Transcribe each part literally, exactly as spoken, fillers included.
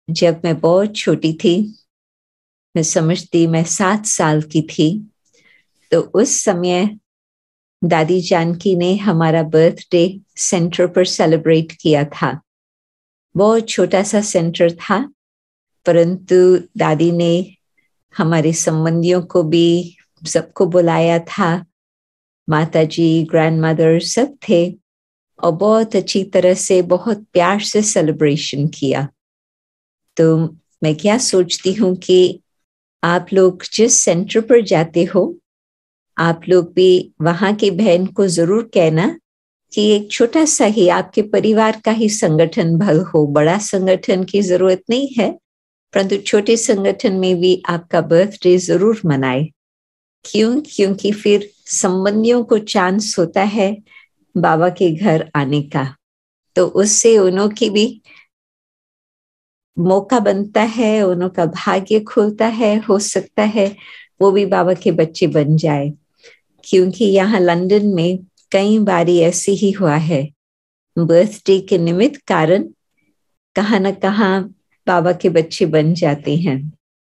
जब मैं बहुत छोटी थी, मैं समझती मैं सात साल की थी, तो उस समय दादी जानकी ने हमारा बर्थडे सेंटर पर सेलिब्रेट किया था। बहुत छोटा सा सेंटर था, परंतु दादी ने हमारे संबंधियों को भी सबको बुलाया था। माताजी, ग्रैंडमदर सब थे और बहुत अच्छी तरह से, बहुत प्यार से सेलिब्रेशन किया। तो मैं क्या सोचती हूँ कि आप लोग जिस सेंटर पर जाते हो, आप लोग भी वहां की बहन को जरूर कहना कि एक छोटा सा ही आपके परिवार का ही संगठन भल हो, बड़ा संगठन की जरूरत नहीं है, परंतु छोटे संगठन में भी आपका बर्थडे जरूर मनाए। क्यों? क्योंकि फिर संबंधियों को चांस होता है बाबा के घर आने का, तो उससे उन्हों की भी मौका बनता है, उन्हों का भाग्य खुलता है, हो सकता है वो भी बाबा के बच्चे बन जाए। क्योंकि यहाँ लंदन में कई बारी ऐसे ही हुआ है, बर्थडे के निमित्त कारण कहाँ न कहाँ बाबा के बच्चे बन जाते हैं।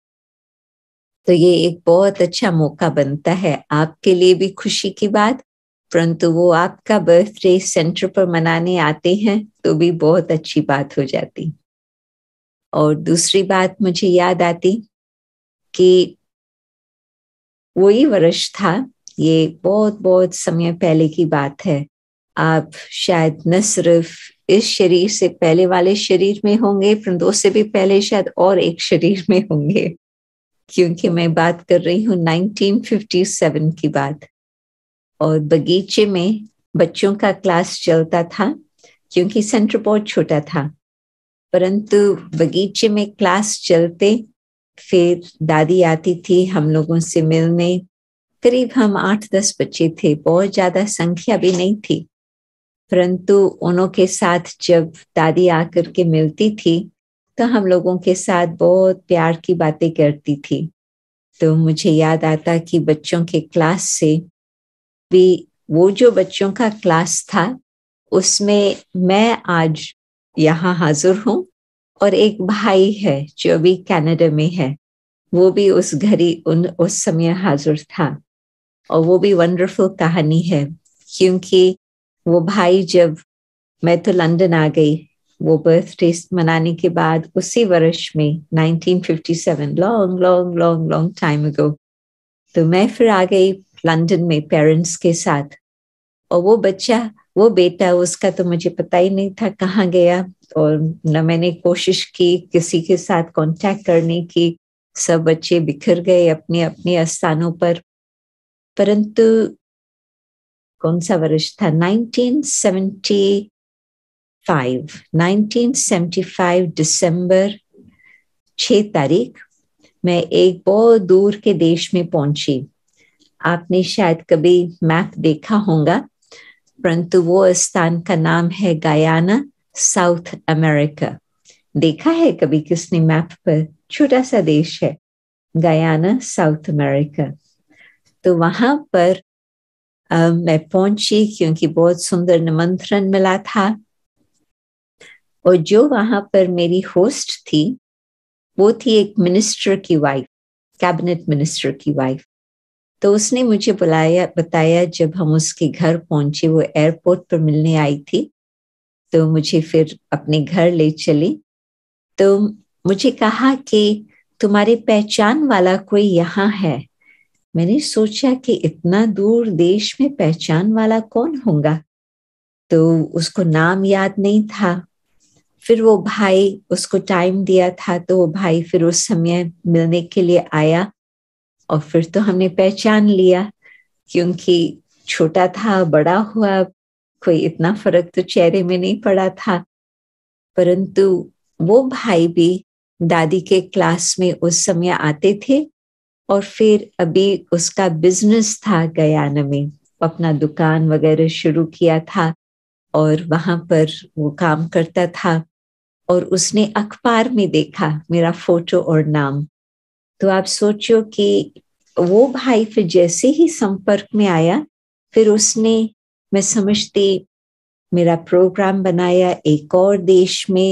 तो ये एक बहुत अच्छा मौका बनता है, आपके लिए भी खुशी की बात, परंतु वो आपका बर्थडे सेंटर पर मनाने आते हैं तो भी बहुत अच्छी बात हो जाती। और दूसरी बात मुझे याद आती कि वही वर्ष था, ये बहुत बहुत समय पहले की बात है, आप शायद न सिर्फ इस शरीर से पहले वाले शरीर में होंगे, परंतु उससे भी पहले शायद और एक शरीर में होंगे, क्योंकि मैं बात कर रही हूँ नाइनटीन फिफ्टी सेवन की बात। और बगीचे में बच्चों का क्लास चलता था, क्योंकि सेंटर बहुत छोटा था, परंतु बगीचे में क्लास चलते फिर दादी आती थी हम लोगों से मिलने। करीब हम आठ दस बच्चे थे, बहुत ज्यादा संख्या भी नहीं थी, परंतु उन्हों के साथ जब दादी आकर के मिलती थी तो हम लोगों के साथ बहुत प्यार की बातें करती थी। तो मुझे याद आता कि बच्चों के क्लास से भी, वो जो बच्चों का क्लास था उसमें मैं आज यहाँ हाजिर हूँ, और एक भाई है जो अभी कनाडा में है, वो भी उस घड़ी उन उस समय हाजिर था। और वो भी वंडरफुल कहानी है, क्योंकि वो भाई, जब मैं तो लंदन आ गई वो बर्थडे मनाने के बाद उसी वर्ष में nineteen fifty seven, long long long long time ago, तो मैं फिर आ गई लंदन में पेरेंट्स के साथ। और वो बच्चा, वो बेटा, उसका तो मुझे पता ही नहीं था कहाँ गया, और न मैंने कोशिश की किसी के साथ कांटेक्ट करने की, सब बच्चे बिखर गए अपने अपने स्थानों पर। परंतु कौन सा वर्ष था, nineteen seventy five, nineteen seventy five दिसंबर छह तारीख मैं एक बहुत दूर के देश में पहुंची। आपने शायद कभी मैप देखा होगा, परंतु वो स्थान का नाम है गयाना, साउथ अमेरिका। देखा है कभी किसने मैप पर? छोटा सा देश है गयाना, साउथ अमेरिका। तो वहां पर Uh, मैं पहुंची क्योंकि बहुत सुंदर निमंत्रण मिला था, और जो वहां पर मेरी होस्ट थी वो थी एक मिनिस्टर की वाइफ, कैबिनेट मिनिस्टर की वाइफ। तो उसने मुझे बुलाया, बताया, जब हम उसके घर पहुंचे, वो एयरपोर्ट पर मिलने आई थी, तो मुझे फिर अपने घर ले चली। तो मुझे कहा कि तुम्हारी पहचान वाला कोई यहाँ है। मैंने सोचा कि इतना दूर देश में पहचान वाला कौन होगा, तो उसको नाम याद नहीं था। फिर वो भाई, उसको टाइम दिया था, तो वो भाई फिर उस समय मिलने के लिए आया, और फिर तो हमने पहचान लिया, क्योंकि छोटा था, बड़ा हुआ, कोई इतना फर्क तो चेहरे में नहीं पड़ा था। परंतु वो भाई भी दादी के क्लास में उस समय आते थे, और फिर अभी उसका बिजनेस था गयाना में, अपना दुकान वगैरह शुरू किया था, और वहां पर वो काम करता था, और उसने अखबार में देखा मेरा फोटो और नाम। तो आप सोचो कि वो भाई फिर जैसे ही संपर्क में आया, फिर उसने, मैं समझती, मेरा प्रोग्राम बनाया एक और देश में,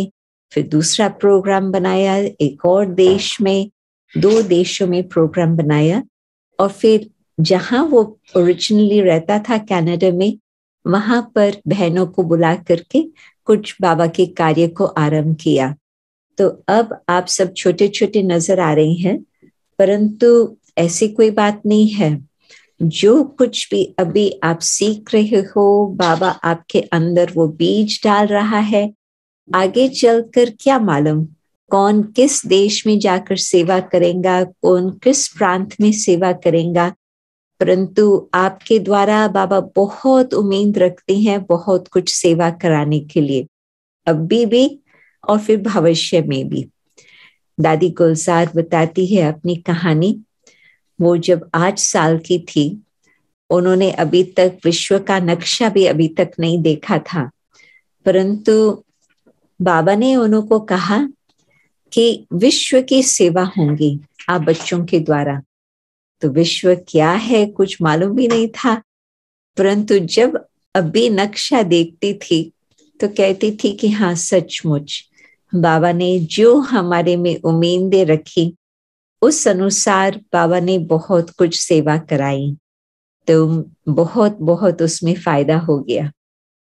फिर दूसरा प्रोग्राम बनाया एक और देश में, दो देशों में प्रोग्राम बनाया, और फिर जहां वो ओरिजिनली रहता था कनाडा में, वहां पर बहनों को बुला करके कुछ बाबा के कार्य को आरंभ किया। तो अब आप सब छोटे छोटे नजर आ रहे हैं, परंतु ऐसी कोई बात नहीं है। जो कुछ भी अभी आप सीख रहे हो, बाबा आपके अंदर वो बीज डाल रहा है। आगे चलकर क्या मालूम कौन किस देश में जाकर सेवा करेगा, कौन किस प्रांत में सेवा करेगा, परंतु आपके द्वारा बाबा बहुत उम्मीद रखते हैं बहुत कुछ सेवा कराने के लिए, अभी भी और फिर भविष्य में भी। दादी गुलजार बताती है अपनी कहानी। वो जब आठ साल की थी, उन्होंने अभी तक विश्व का नक्शा भी अभी तक नहीं देखा था, परंतु बाबा ने उनको कहा कि विश्व की सेवा होंगी आप बच्चों के द्वारा। तो विश्व क्या है कुछ मालूम भी नहीं था, परंतु जब अभी नक्शा देखती थी तो कहती थी कि हाँ, सचमुच बाबा ने जो हमारे में उम्मीदें रखी उस अनुसार बाबा ने बहुत कुछ सेवा कराई, तो बहुत बहुत उसमें फायदा हो गया।